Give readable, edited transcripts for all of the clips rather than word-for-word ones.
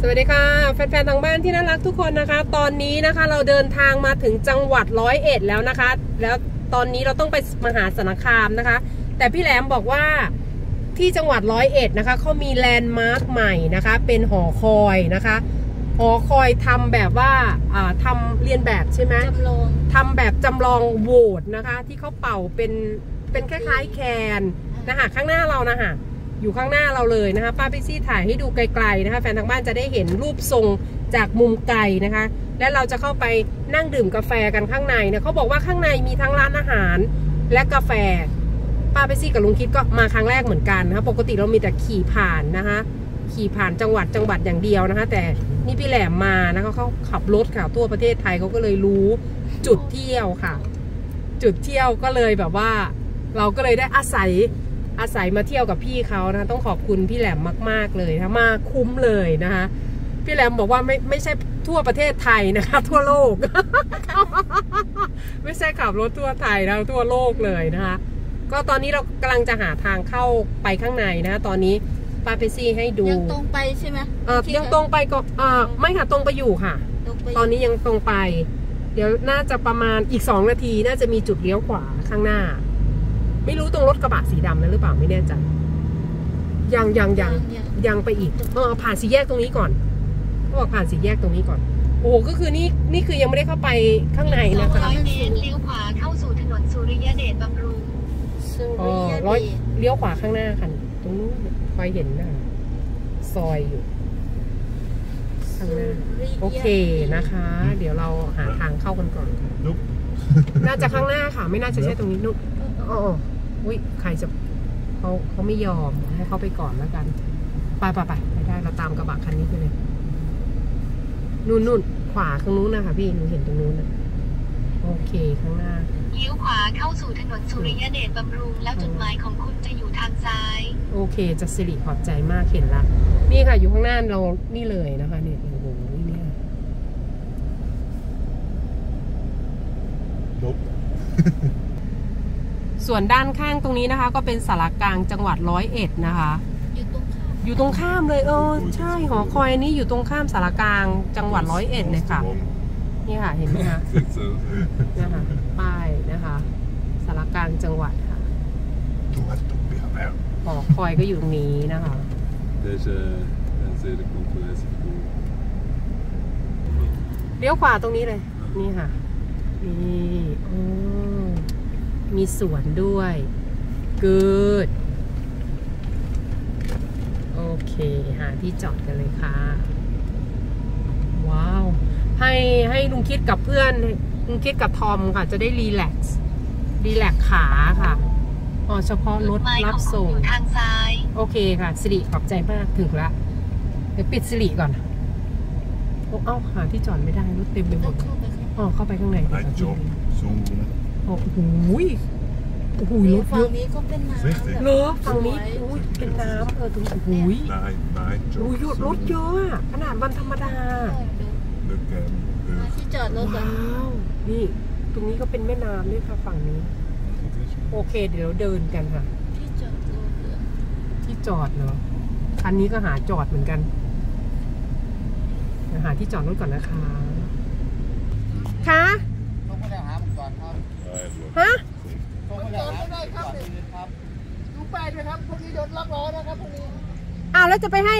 สวัสดีค่ะแฟนๆทางบ้านที่น่ารักทุกคนนะคะตอนนี้นะคะเราเดินทางมาถึงจังหวัด101แล้วนะคะแล้วตอนนี้เราต้องไปมหาสารคามนะคะแต่พี่แหลมบอกว่าที่จังหวัด101นะคะเขามีแลนด์มาร์คใหม่นะคะเป็นหอคอยนะคะหอคอยทำแบบว่าทำเรียนแบบใช่ไหมทำแบบจำลองโหวตนะคะที่เขาเป่าเป็นคล้ายๆแคนนะคะข้างหน้าเรานะคะอยู่ข้างหน้าเราเลยนะคะป้าพิซี่ถ่ายให้ดูไกลๆนะคะแฟนทางบ้านจะได้เห็นรูปทรงจากมุมไกลนะคะและเราจะเข้าไปนั่งดื่มกาแฟกันข้างในนะเขาบอกว่าข้างในมีทั้งร้านอาหารและกาแฟป้าพิซี่กับลุงคิดก็มาครั้งแรกเหมือนกันนะคะปกติเรามีแต่ขี่ผ่านนะคะขี่ผ่านจังหวัดอย่างเดียวนะคะแต่นี่พี่แหลมมานะคะเขาขับรถค่ะทั่วประเทศไทยเขาก็เลยรู้จุดเที่ยวค่ะจุดเที่ยวก็เลยแบบว่าเราก็เลยได้อาศัยมาเที่ยวกับพี่เขานะต้องขอบคุณพี่แหลมมากๆเลยนะมาคุ้มเลยนะคะพี่แหลมบอกว่าไม่ใช่ทั่วประเทศไทยนะคะทั่วโลก ไม่ใช่ขับรถทั่วไทยแล้วทั่วโลกเลยนะคะก็ตอนนี้เรากำลังจะหาทางเข้าไปข้างในนะตอนนี้ป้าเพซี่ให้ดูยังตรงไปใช่ไหมยังตรงไปก็ไม่ค่ะตรงไปอยู่ค่ะตอนนี้ยังตรงไปเดี๋ยวน่าจะประมาณอีก2 นาทีน่าจะมีจุดเลี้ยวขวาข้างหน้าไม่รู้ตรงรถกระบะสีดำนั้นหรือเปล่าไม่แน่ใจยังไปอีกผ่านสี่แยกตรงนี้ก่อนเขาบอกผ่านสี่แยกตรงนี้ก่อนโอ้โหก็คือนี่คือยังไม่ได้เข้าไปข้างในนะคะ 200 เมตรเลี้ยวขวาเข้าสู่ถนนสุริยเดชบำรุงเลี้ยวขวาข้างหน้าค่ะตรงนู้นคอยเห็นนะซอยอยู่ข้างหน้าโอเคนะคะเดี๋ยวเราหาทางเข้ากันก่อนน่าจะข้างหน้าค่ะไม่น่าจะใช่ตรงนี้นุ๊กอุ้ยใครจะเขาไม่ยอมให้เขาไปก่อนแล้วกันไปได้เราตามกระบะคันนี้ไปเลยนู่นขวาข้างนู้นนะคะพี่หนูเห็นตรงนู้นนะโอเคข้างหน้าเลี้ยวขวาเข้าสู่ถนนสุริยเดชบำรุงแล้วจุดหมายของคุณจะอยู่ทางซ้ายโอเคจะสิริขอบใจมากเห็นละนี่ค่ะอยู่ข้างหน้าเรานี่เลยนะคะเนี่ยโอ้โหเนี่ยส่วนด้านข้างตรงนี้นะคะก็เป็นสารกลางจังหวัด101นะคะอยู่ตรงข้ามเลยใช่หอคอยนี้อยู่ตรงข้ามสารกลางจังหวัด101เลยค่ะนี่ค่ะเห็นไหมคะนะคะป้ายนะคะสารกลางจังหวัดค่ะหอคอยก็อยู่ตรงนี้นะคะเลี้ยวขวาตรงนี้เลยนี่ค่ะนี่มีสวนด้วยgoodโอเคหาที่จอดกันเลยค่ะว้าวให้ลุงคิดกับเพื่อนลุงคิดกับทอมค่ะจะได้รีแลกซ์ขาค่ะเฉพาะรถรับส่งทางซ้ายโอเคค่ะสิริขอบใจมากถึงละเดี๋ยวปิดสิริก่อนหาที่จอดไม่ได้รถเต็มไปหมดเข้าไปข้างในโอ้โหรถฝั่งนี้ก็เป็นน้ำเหรอฝั่งนี้เป็นน้ำตรงนี้รถเยอะอะขนาดวันธรรมดาที่จอดรถว้าวนี่ตรงนี้ก็เป็นแม่น้ำด้วยค่ะฝั่งนี้โอเคเดี๋ยวเดินกันค่ะที่จอดเนาะคันนี้ก็หาจอดเหมือนกันหาที่จอดรถก่อนนะคะค่ะฮะดูป้ายด้วยครับพวกนี้โดนล็อกล้อนะครับพวกนี้แล้วจะไปให้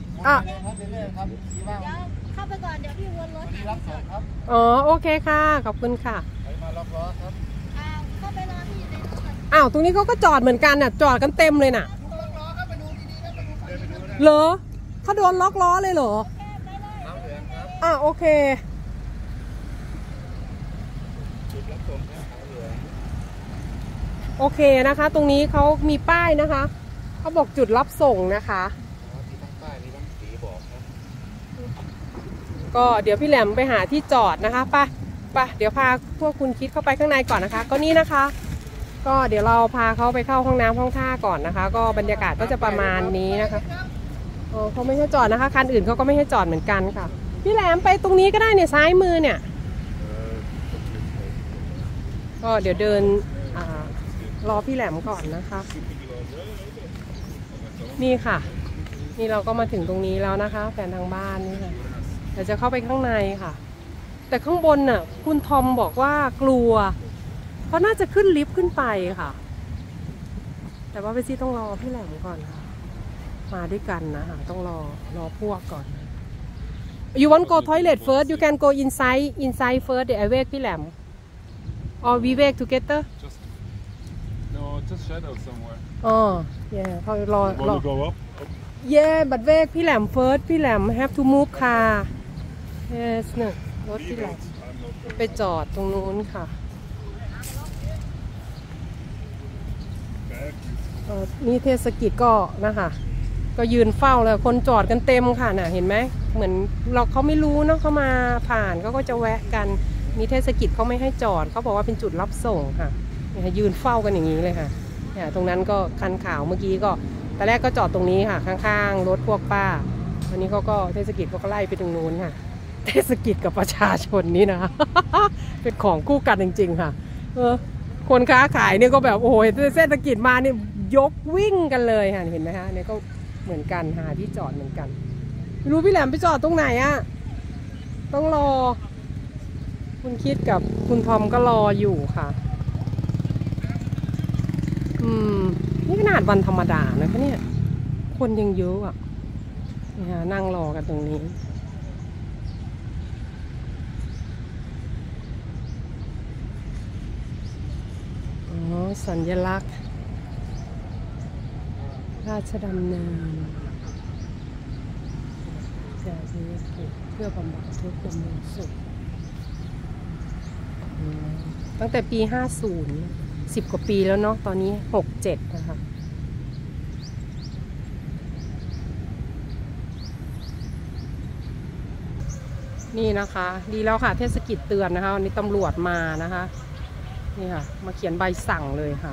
เข้าไปก่อนเดี๋ยวพี่วนรถรับส่งครับโอเคค่ะขอบคุณค่ะมาล็อกล้อครับเข้าไปรอที่ในรถตรงนี้เขาก็จอดเหมือนกันน่ะจอดกันเต็มเลยน่ะเหรอเขาโดนล็อกล้อเลยเหรอโอเคโอเคนะคะตรงนี้เขามีป้ายนะคะเขาบอกจุดรับส่งนะคะก็เดี๋ยวพี่แหลมไปหาที่จอดนะคะไปเดี๋ยวพาพวกคุณคิดเข้าไปข้างในก่อนนะคะก็นี่นะคะก็เดี๋ยวเราพาเขาไปเข้าห้องน้ำห้องท่าก่อนนะคะก็บรรยากาศก็จะประมาณนี้นะคะเขาไม่ให้จอดนะคะคันอื่นเขาก็ไม่ให้จอดเหมือนกันค่ะพี่แหลมไปตรงนี้ก็ได้เนี่ยซ้ายมือเนี่ยก็เดี๋ยวเดินรอพี่แหลมก่อนนะคะนี่ค่ะนี่เราก็มาถึงตรงนี้แล้วนะคะแฟนทางบ้านนี่ค่ะเดี๋ยวจะเข้าไปข้างในค่ะแต่ข้างบนน่ะคุณทอมบอกว่ากลัวเพราะน่าจะขึ้นลิฟต์ขึ้นไปค่ะแต่ว่าไปซี่ต้องรอพี่แหลมก่อนค่ะมาด้วยกันนะคะต้องรอพวกก่อน You want go toilet first you can go inside first เดี๋ยวไอเวกพี่แหลม or we wake together just shadow somewhere อ๋อ yeah เขารอ want to go up yeah but wake พี่แหลม first พี่แหลม have to move car yes เนี่ยรถพี่แหลมไปจอดตรงนู้นค่ะนี่เทศกิจก็นะคะก็ยืนเฝ้าเลยคนจอดกันเต็มค่ะน่ะเห็นไหมเหมือนเขาไม่รู้เนาะเขามาผ่านก็จะแวะกันมีเทศกิจเขาไม่ให้จอดเขาบอกว่าเป็นจุดรับส่งค่ะยืนเฝ้ากันอย่างนี้เลยค่ะตรงนั้นก็คันขาวเมื่อกี้ก็ตอนแรกก็จอดตรงนี้ค่ะข้างๆรถพวกป้าวันนี้เขาก็เทศกิจเขาก็ไล่ไปตรงนู้นค่ะเทศกิจกับประชาชนนี่นะ เป็นของคู่กันจริงๆค่ะคนค้าขายเนี่ยก็แบบโอ้ยเทศกิจมาเนี่ยยกวิ่งกันเลยค่ะเห็นไหมคะเนี่ยก็เหมือนกันหาที่จอดเหมือนกันไม่รู้พี่แหลมไปจอดตรงไหนอะต้องรอคุณคิดกับคุณทอมก็รออยู่ค่ะนี่ขนาดวันธรรมดานะคะเนี่ยคนยังเยอะอ่ะนั่งรอกันตรงนี้สัญลักษณ์ราชดำเนินจากนี้เพื่อบำบัดทุกข์บำรุงสุขตั้งแต่ปี 50 10 กว่าปีแล้วเนาะตอนนี้ 67 นะคะนี่นะคะดีแล้วค่ะเทศกิจเตือนนะคะวันนี้ตำรวจมานะคะนี่ค่ะมาเขียนใบสั่งเลยค่ะ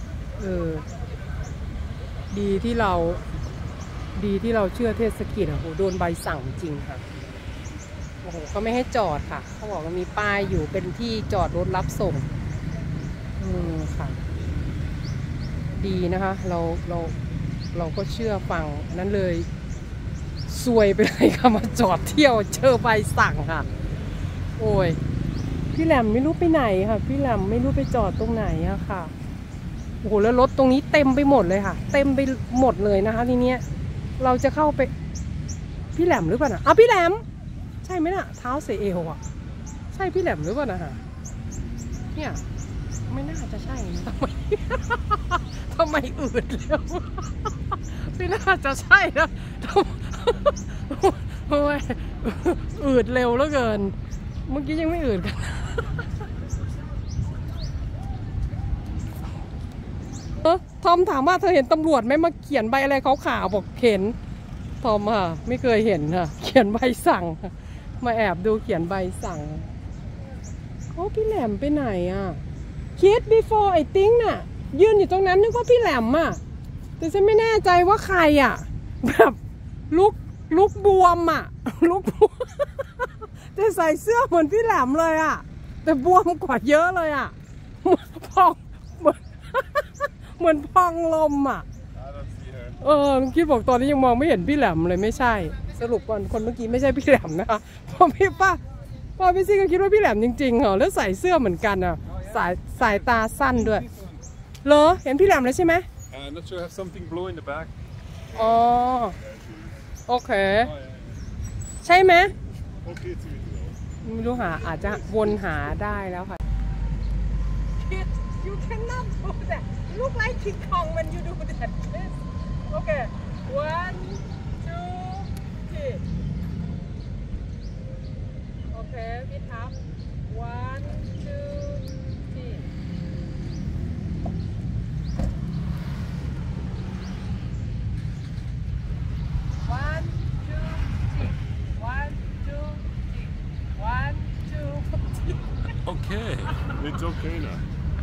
ดีที่เราเชื่อเทศกิจโอ้โหโดนใบสั่งจริงค่ะโอ้โหเขาไม่ให้จอดค่ะเขาบอกว่ามีป้ายอยู่เป็นที่จอดรถรับส่งค่ะดีนะคะเราก็เชื่อฟังนั้นเลยซวยไปเลยค่ะมาจอดเที่ยวเจอใบสั่งค่ะโอ้ยพี่แหลมไม่รู้ไปไหนค่ะพี่แหลมไม่รู้ไปจอดตรงไหนอะค่ะโอ้โหแล้วรถตรงนี้เต็มไปหมดเลยค่ะเต็มไปหมดเลยนะคะทีเนี้ยเราจะเข้าไปพี่แหลมหรือเปล่านะพี่แหลมใช่ไหมน่ะเท้าเสเอวอะใช่พี่แหลมหรือเปล่านะฮะเนี่ยไม่น่าจะใช่นะทำไมอืดเร็วไม่น่าจะใช่นะโอ้ยอืดเร็วเหลือเกินเมื่อกี้ยังไม่อืดกันทอมถามว่าเธอเห็นตำรวจไหมมาเขียนใบอะไรขาวๆบอกเห็นทอมค่ะไม่เคยเห็นค่ะเขียนใบสั่งมาแอบดูเขียนใบสั่งพี่แหลมไปไหนอ่ะคิด before I think น่ะยืนอยู่ตรงนั้นนึกว่าพี่แหลมอ่ะแต่ฉันไม่แน่ใจว่าใครอ่ะแบบลุกบวมอ่ะลุกบวมแต่ใส่เสื้อเหมือนพี่แหลมเลยอ่ะแต่บวมกว่าเยอะเลยอ่ะพองเหมือนพองลมอ่ะลุงคิดบอกตอนนี้ยังมองไม่เห็นพี่แหลมเลยไม่ใช่สรุปก่อนคนเมื่อกี้ไม่ใช่พี่แหลมนะคะพอพี่ซี่ก็คิดว่าพี่แหลมจริงๆเหรอแล้วใส่เสื้อเหมือนกันอ่ะสายตาสั้นด้วยเหรอเห็นพี่แหลมแล้วใช่ไหม not sure have something blue in the back อ๋อโอเคใช่ไหมไม่รู้หาอาจจะวนหาได้แล้วค่ะ You cannot do that look like King Kong when you do that okay 1 2 3 okay พี่ทับ 1 2 3 Okay, it's okay now.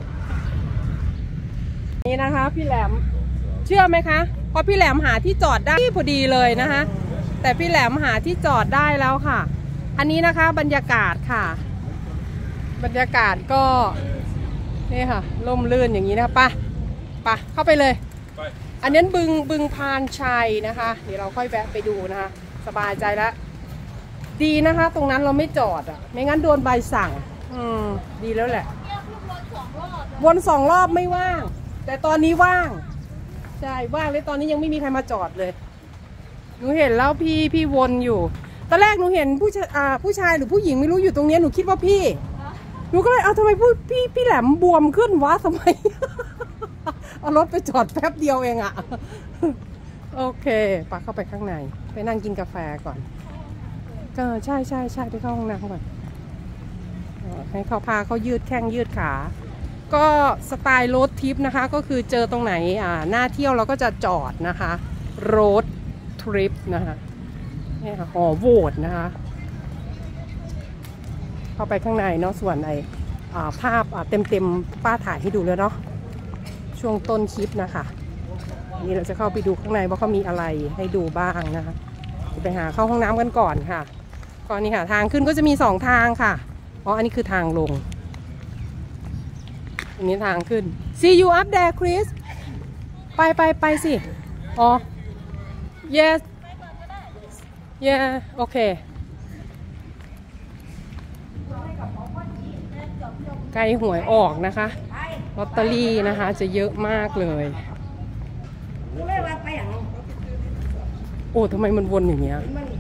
นี่นะคะพี่แหลมเชื่อไหมคะพอพี่แหลมหาที่จอดได้พอดีเลยนะคะแต่พี่แหลมหาที่จอดได้แล้วค่ะอันนี้นะคะบรรยากาศค่ะบรรยากาศก็นี่ค่ะร่มรื่นอย่างนี้นะคะไปเข้าไปเลยอันนั้นบึงพานชัยนะคะ เดี๋ยวเราค่อยแวะไปดูนะคะสบายใจแล้วดีนะคะตรงนั้นเราไม่จอดอ่ะไม่งั้นโดนใบสั่งดีแล้วแหละวน2 รอบไม่ว่างแต่ตอนนี้ว่างใช่ว่างเลยตอนนี้ยังไม่มีใครมาจอดเลยหนูเห็นแล้วพี่วนอยู่ตอนแรกหนูเห็นผู้ชายหรือผู้หญิงไม่รู้อยู่ตรงนี้หนูคิดว่าพี่หนูก็เลยเอาทำไมพี่แหลมบวมขึ้นวะทำไม เอารถไปจอดแป๊บเดียวเองอะโอเคปะเข้าไปข้างในไปนั่งกินกาแฟก่อนก็ใช่ไปเข้าห้องน้ำก่อนให้เขาพาเขายืดแข้งยืดขาก็สไตล์โรดทริปนะคะก็คือเจอตรงไหนหน้าเที่ยวเราก็จะจอดนะคะโรดทริปนะคะนี่ค่ะหอโหวตนะคะเข้าไปข้างในเนาะส่วนภาพเต็มป้าถ่ายให้ดูแล้วเนาะช่วงต้นคลิปนะคะนี่เราจะเข้าไปดูข้างในว่าเขามีอะไรให้ดูบ้างนะคะไปหาเข้าห้องน้ำกันก่อนค่ะก่อนนี้ค่ะทางขึ้นก็จะมี2 ทางค่ะอันนี้คือทางลงอันนี้ทางขึ้น See you up there Chris ไปสิyesโอเคใกล้หวยออกนะคะลอตเตอรี่นะคะจะเยอะมากเลยโอ้ทำไมมันวนอย่างเงี้ย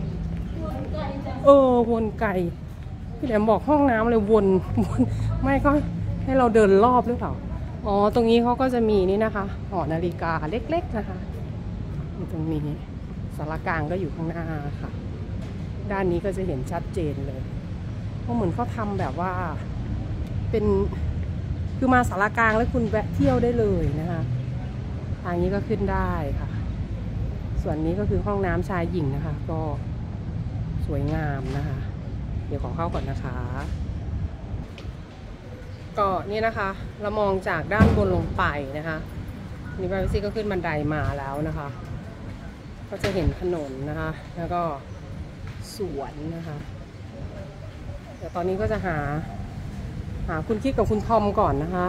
วนไกลพี่แหลมบอกห้องน้ำเลยวนไม่ก็ให้เราเดินรอบหรือเปล่าตรงนี้เขาก็จะมีนี่นะคะหอนาฬิกาเล็กๆนะคะอยู่ตรงนี้สารกลางก็อยู่ข้างหน้าค่ะด้านนี้ก็จะเห็นชัดเจนเลยเพราะเหมือนเขาทำแบบว่าเป็นคือมาสารกลางแล้วคุณแวะเที่ยวได้เลยนะคะทางนี้ก็ขึ้นได้ค่ะส่วนนี้ก็คือห้องน้ำชายหญิงนะคะก็สวยงามนะคะเดี๋ยวขอเข้าก่อนนะคะก็นี่นะคะเรามองจากด้านบนลงไปนะคะนี่บาร์ซี่ก็ขึ้นบันไดมาแล้วนะคะก็จะเห็นถนนนะคะแล้วก็สวนนะคะเดี๋ยวตอนนี้ก็จะหาคุณคิดกับคุณทอมก่อนนะคะ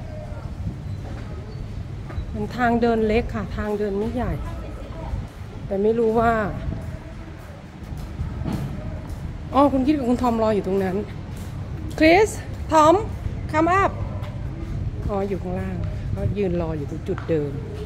เป็นทางเดินเล็กค่ะทางเดินไม่ใหญ่แต่ไม่รู้ว่าคุณคิดกับคุณทอมรออยู่ตรงนั้นคริสทอมคัมอัพอยู่ข้างล่างก็ยืนรออยู่ตรงจุดเดิม